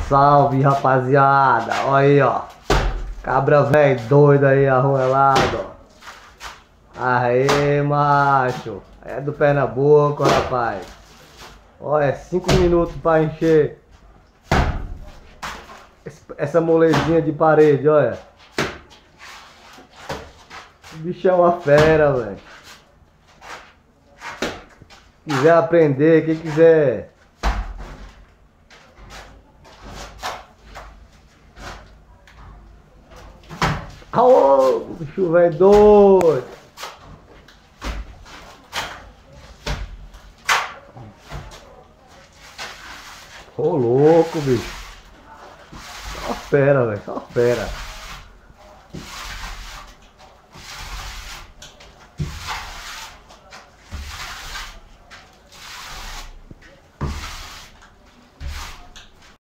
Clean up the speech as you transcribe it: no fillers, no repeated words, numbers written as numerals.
salve, rapaziada. Olha aí, ó. Cabra velho doido aí, arruelado, ó. Aê, macho. É do Pernambuco, rapaz. Olha, 5 minutos pra encher essa molezinha de parede, olha. O bicho é uma fera, velho. Quiser aprender, quem quiser. Aô, o bicho velho doido. Ô louco, bicho. Só fera, velho. Só fera.